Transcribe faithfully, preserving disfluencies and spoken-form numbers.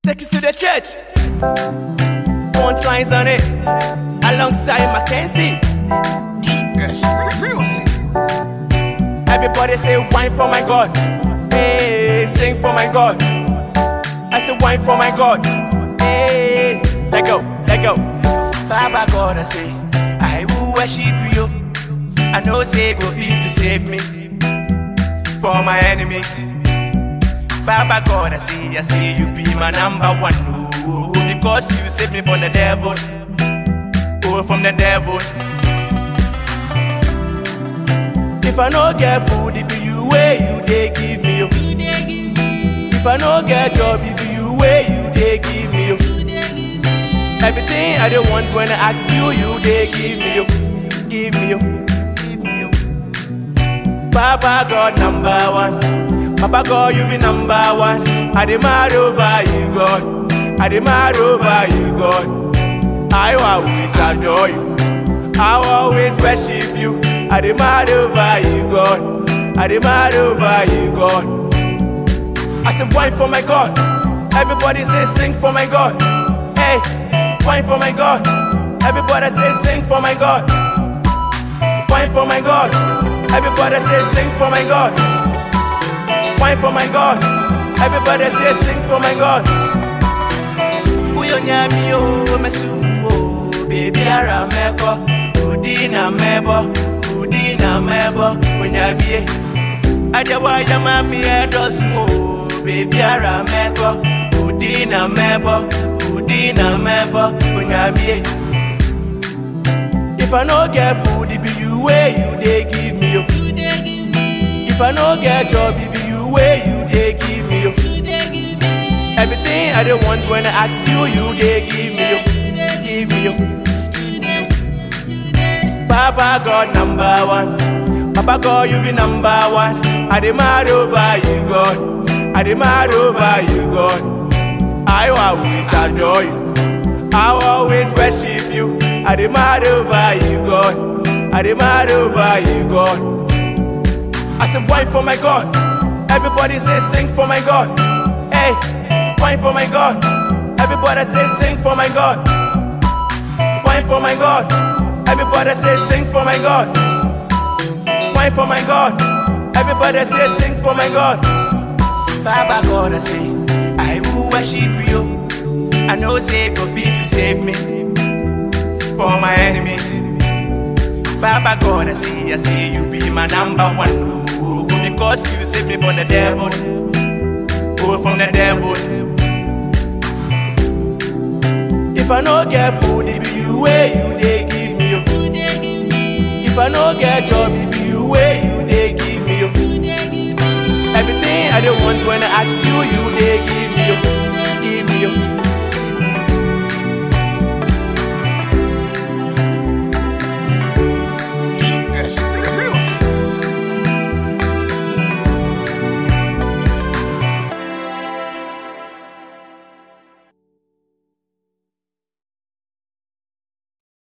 Take it to the church. Punchlines on it, alongside Mackenzie. D S Music. Everybody say wine for my God. Hey, sing for my God. I say wine for my God. Hey, let go, let go. Baba God, I say I will worship you. I know say go feel to save me for my enemies. Baba God, I say, I say you be my number one. Oh, because you saved me from the devil. Oh, from the devil. If I no get food, it be you way you they give me. Oh. If I no get job, it be you way you they give me. Oh. Everything I don't want when I ask you, you they give me. Oh. Give me. Oh. Give me. Oh. Baba God number one. Papa God, you be number one. I demand over you, God. I demand over you, God. I will always adore you. I will always worship you. I demand over you, God. I demand over you, God. I say wine for my God. Everybody say sing for my God. Hey, wine for my God. Everybody say sing for my God. Wine for my God. Everybody say sing for my God. Wine for my God. Everybody say sing for my God. Uyo nyami o mesumo baby ara meko udina mebo udina mebo unyami adewa ya mami edosmo baby ara meko udina mebo udina mebo unyami. If I no get food, it be you way you they give me. Yo. If I no get job, it be you way you they give me. Yo. Everything I don't want when I ask you, you they give me. Yo. Give me. Yo. Papa God number one. Papa God you be number one. I demand over you, God. I demand over you, God. I will always adore you. I will always worship you. I demand over you, God. I demand over you, God. I say wine for my God. Everybody say sing for my God. Hey, wine for my God. Everybody say sing for my God. Wine for my God. Everybody say sing for my God. Wine for my God. Everybody say sing for my God. Baba God, I say I will worship you. I know say go fit to save me for my enemies. Baba God, I say, I say you be my number one. Ooh, because you saved me from the devil. Oh, from the devil. If I no get food, it be you way you they give me. Yo. If I no get job, it be you way you they give me. Yo. Everything I don't want when I ask you, you they give me.